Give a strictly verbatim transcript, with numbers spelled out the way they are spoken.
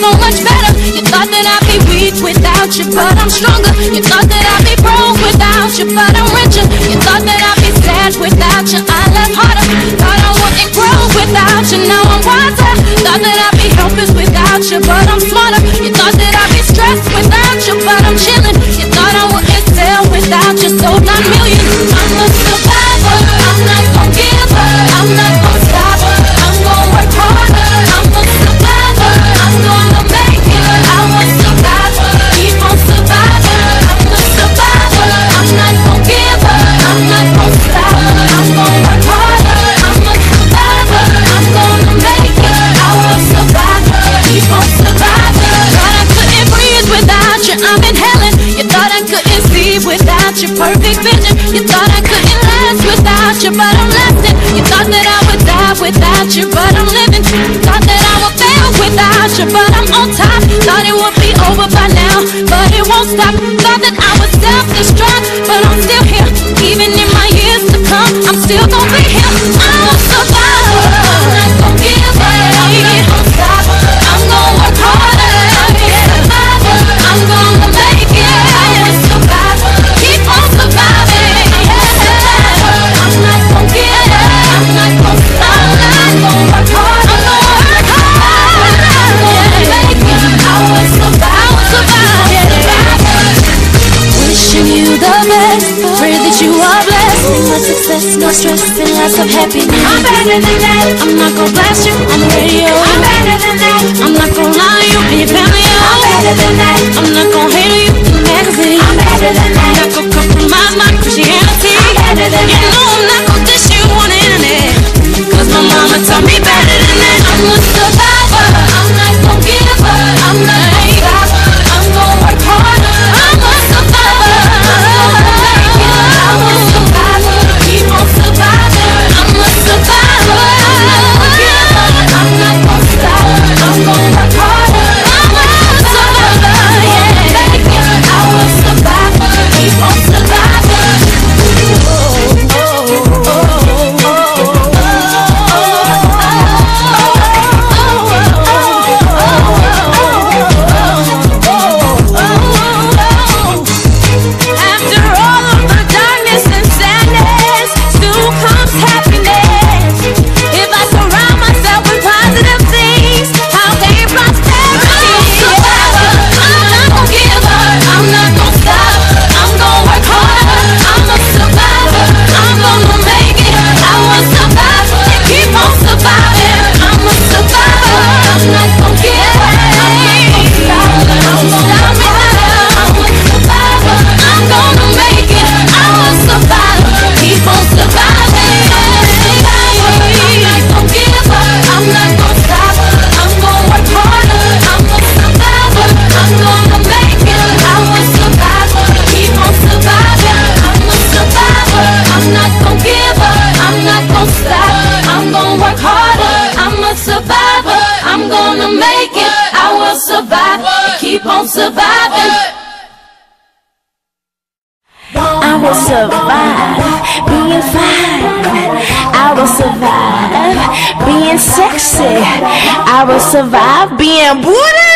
so much better. You thought that I'd be weak without you, but I'm stronger. You thought that I'd be broke without you, but I'm richer. You thought that I'd be sad without you, I laugh harder. Thought I wouldn't grow without you, now I'm wiser. Thought that I'd be helpless without you, but I'm smarter. You thought that I'd be stressed without you, but I'm chilling. You thought I wouldn't sell without you, sold nine million. I'm a survivor, I'm not gon' give up, I'm not gon' stop, I'm gon' work harder. I'm a survivor, I'm gonna make it. I will survive, keep on surviving. I'm a survivor, I'm not gon' give up, I'm not gon' stop, I'm gon' work harder. I'm a survivor, I'm gonna make it. I will survive, keep on surviving. Thought I couldn't breathe without you, I'm inhaling. You thought I couldn't see without your perfect vision. You thought I couldn't last without you, but I'm lasting. You thought that I would die without you, but I'm living. Thought that I would fail without you, but I'm on top. Thought it would be over by now, but it won't stop. Thought that I would self-destruct, but I'm still here. Even in my years to come, I'm still gonna be here. I'm a survivor, I'm not gonna give up, I'm not gonna stop, I'm gonna work harder. I'm a survivor, I'm gonna make it. I'm a survivor, keep on surviving. I'm a survivor, I'm not gonna give up, I'm not gonna stop, I'm gonna work harder. I'm gonna work harder, I'm gonna make it. I will survive, survive, survive. Wishing you the best, pray that you are blessed. No success, no stress, and lots of happiness. I'm better than that. I'm not gonna blast you on the radio. I'm better than that. I'm not gonna lie to you and your family. I'm better than that. I'm not gonna hate you in the magazine. I'm better than that. I'm not gonna compromise my Christianity. I'm better than that. You know I'm not gonna dish you on the internet, cause my mama taught me better than that. I'm a survivor, I'm not gonna give up, I'm not gonna stop, I'm gonna work harder. I'm a survivor, I'm gonna make it. I'm a survivor, keep on surviving. I'm a survivor, I'm not gonna give up, I'm not gonna stop, I'm gonna work harder. I'm a survivor, yeah, make it. I will survive, keep on surviving. Oh, oh, oh, oh, oh, oh. Keep on surviving. I will survive being fine. I will survive being sexy. I will survive being Buddha.